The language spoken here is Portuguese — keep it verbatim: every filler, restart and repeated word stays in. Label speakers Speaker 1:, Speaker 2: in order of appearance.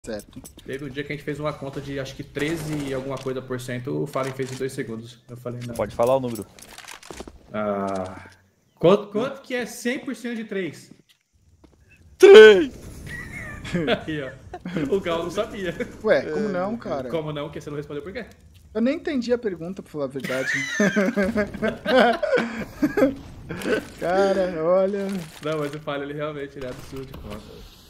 Speaker 1: Certo.
Speaker 2: Teve um dia que a gente fez uma conta de acho que treze e alguma coisa por cento, o Fallen fez em dois segundos. Eu falei, não.
Speaker 3: Pode falar o número.
Speaker 2: Ah, quanto, quanto que é cem por cento de três?
Speaker 3: três!
Speaker 2: Aí, ó. O Gal não sabia.
Speaker 1: Ué, como não, cara?
Speaker 2: Como não? Que você não respondeu por quê?
Speaker 1: Eu nem entendi a pergunta, pra falar a verdade. Cara, olha...
Speaker 2: Não, mas o Fallen, ele realmente ele é absurdo de conta.